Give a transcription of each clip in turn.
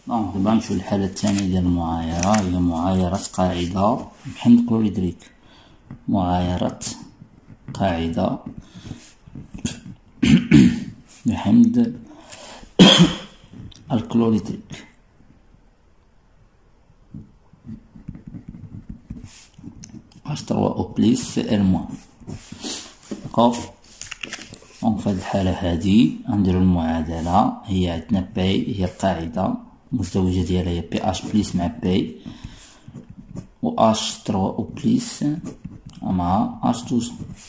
دونك دابا نمشيو للحالة الثانية ديال المعايرة، هي معايرة قاعدة بحمض كلوريدريك. معايرة قاعدة بحمض الكلوريدريك. H3O بليس سي ال موان. داكوغ. دونك في هاد الحالة هادي غنديرو المعادلة، هي عندنا بي هي القاعدة المزدوجة ديالها هي بي اش بليس مع بي و اش 3 او بليس مع اش 12.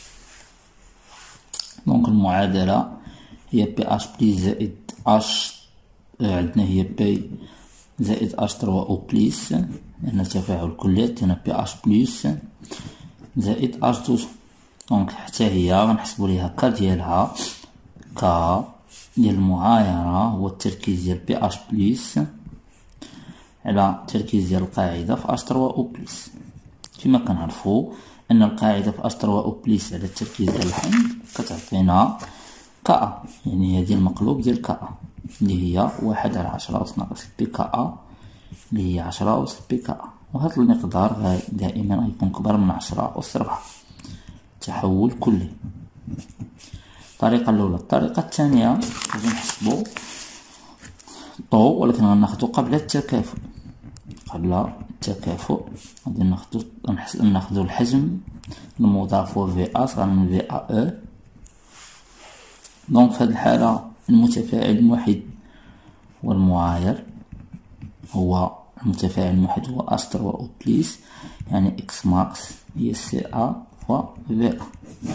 دونك المعادلة هي بي اش بليس زائد اش، عندنا هي بي زائد اش 3 او بليس لأن تفاعل كلي، عندنا بي اش بليس زائد اش 12. دونك حتى هي غنحسبو ليها كا ديالها، كا ديال المعايرة هو التركيز ديال بي اش بليس على التركيز ديال القاعدة في اش 3 او بليس. كما كنعرفو ان القاعدة في اش 3 او بليس على التركيز ديال الحمض كتعطينا كا، يعني هادي المقلوب ديال كا اللي هي 1/10 أس ناقص بي كا اللي هي 10 أس بي كا، وهذا المقدار دائما غيكون كبر من 10 أس 4. تحول كلي. الطريقة الأولى. الطريقة الثانية غادي نحسبو الضوء ولكن غناخدو قبل التكافؤ. قبل التكافؤ غادي ناخدو الحجم المضاف هو في اس غنمن في ا او. دونك في هاد الحالة المتفاعل الموحد هو المعاير، هو المتفاعل الموحد هو اش 3 او بليس، يعني اكس ماكس هي سي ا فوا في ا.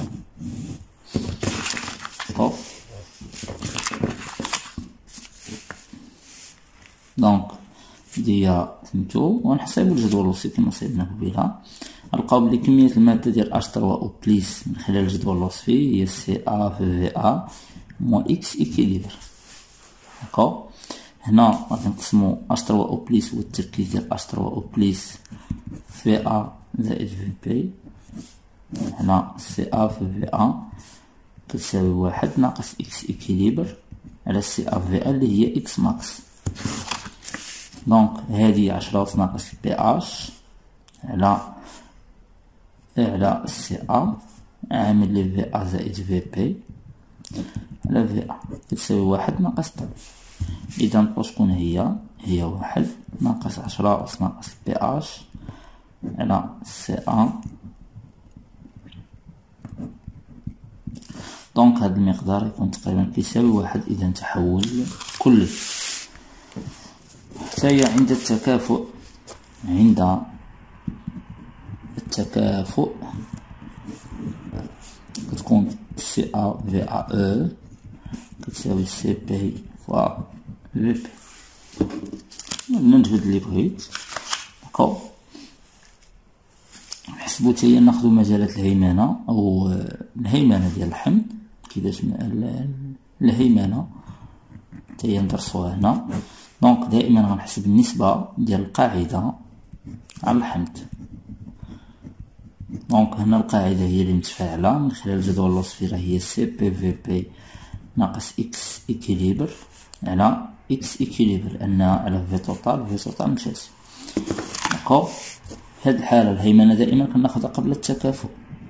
دونك دي فهمتو، ونحسبو الجدول الوصفي كما صيبنا قبيله. نلقاو بلي كمية المادة ديال اش 3 او بليس من خلال الجدول الوصفي هي سي ا في ا موان اكس اكيليبر. داكوغ. هنا غادي نقسمو اش 3 او بليس هو التركيز ديال اش 3 او بليس في ا زائد في بي. هنا سي ا في ا كتساوي 1 ناقص اكس اكيليبر على سي ا في ا اللي هي اكس ماكس. دونك هادي 10 أس ناقص بي اش على سي ا عامل لي في ا زائد في بي على في ا كتساوي 1 ناقص طن. إذا نلقاو شكون هي 1 ناقص 10 أس ناقص بي اش على سي ا. دونك هاد المقدار يكون تقريبا كيساوي 1. إذا تحول كلي. حتى هي عند التكافؤ كتكون سي ا في ا او كتساوي سي بي فوا في بي. نجبد لي بغيت. داكوغ. نحسبو تاهي ناخدو مجالات الهيمنة أو الهيمنة ديال الحمض، كيفاش الهيمنة تاهي ندرسوها هنا. دونك دائما غنحسب النسبة ديال القاعدة على الحمض. دونك هنا القاعدة هي اللي متفاعلة من خلال الجدول الوصفي راه هي سي بي في بي ناقص اكس اكيليبر على اكس اكيليبر لأن على في توتال مشات. داكوغ. في هاد الحالة الهيمنة دائما كناخدها قبل التكافؤ.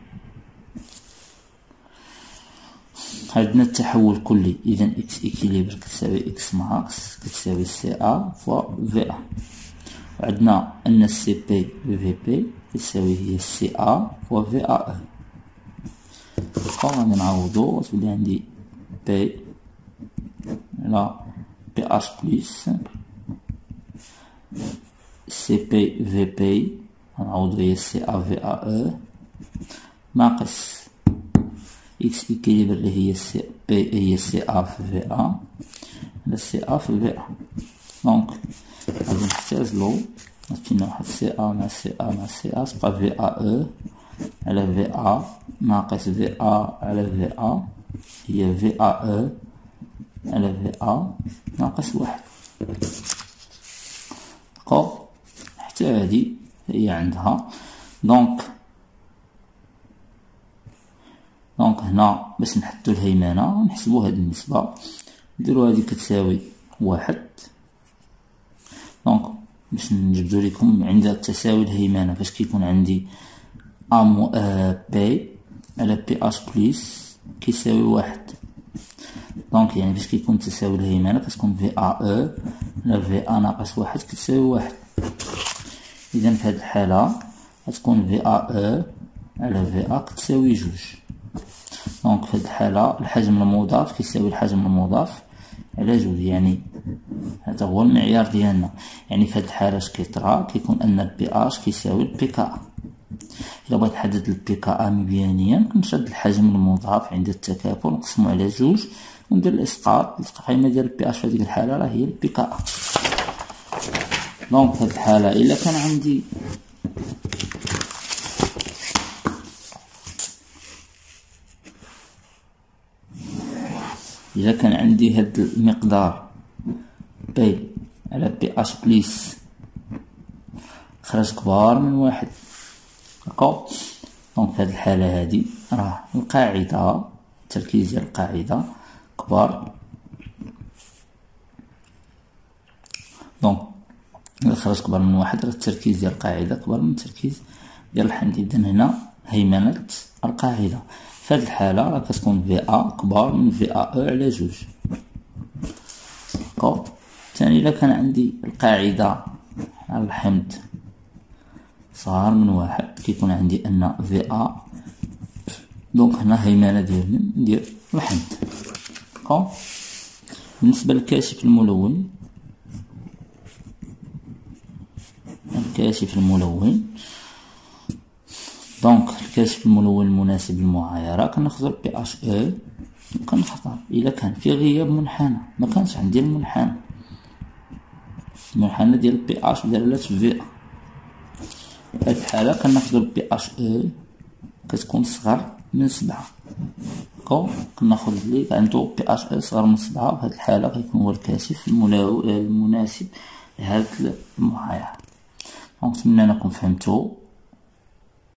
عندنا التحول كلي، إذا اكس اكيليبر كتساوي اكس ماكس كتساوي سي ا فوا في ا. وعندنا أن سي بي في بي كتساوي هي سي ا فوا في ا او. غادي نعوضو وتولي عندي بي على بي اش بليس سي بي في بي غنعوضو هي سي ا في ا او ناقص اكس اكيليبر اللي هي سي بي هي سي ا في ا على سي ا في ا. دونك غادي نختزلو عطينا واحد سي ا مع سي ا مع سي ا تبقى في ا او على في ا ناقص في ا على في ا هي في ا او على في ا ناقص 1. داكوغ. حتى هادي هي عندها. دونك هنا باش نحدو الهيمنة نحسبو هاد النسبة نديرو هادي كتساوي 1 دونك باش نجبدو لكم عند التساوي الهيمنة فاش كيكون عندي بي على بي اش بلس كيساوي واحد. دونك يعني فاش كيكون تساوي الهيمنة كتكون في او على في ناقص واحد كتساوي واحد. اذا في هاد الحالة غتكون في او على في كتساوي جوج. دونك في هاد الحالة الحجم المضاف كيساوي الحجم المضاف على جوج، يعني هذا هو المعيار ديالنا. يعني في هاد الحالة اش كيطرا كيكون ان البي اش كيساوي البي كا. إلا بغيت نحدد البي كا مبيانيا كنشد الحجم المضاف عند التكافل نقسمو على جوج وندير الإسقاط، القيمة ديال البي اش في هاديك الحالة راه هي البي كا. دونك في هاد الحالة إلا كان عندي هاد المقدار بي على بي اش بلس خرج كبار من واحد، داكوغ. دونك في هاد الحالة هادي راه القاعدة التركيز ديال القاعدة كبار. دونك إلا خرج كبار من واحد راه التركيز ديال القاعدة كبر من التركيز ديال الحمض. إذا هنا هيمنة القاعدة في هاد الحالة راه كتكون في كبار من في او على جوج، داكوغ. ثاني إلا كان عندي القاعدة على الحمض صغار من واحد كيكون عندي ان في دونك هنا هيمنة ديال الحمض، داكوغ. بالنسبة للكاشف الملون، دونك الكاشف الملون المناسب للمعايرة كناخدو بي اش او وكنختار. إلا كان في غياب منحنى مكانش عندي المنحنى ديال بي اش بدلالة في في هاد الحالة كناخدو بي اش او كتكون صغر من 7، داكوغ. كناخد لي عندو بي اش او صغر من 7 في هاد الحالة كيكون هو الكاشف المناسب لهاد المعايرة. دونك نتمنى انكم فهمتو.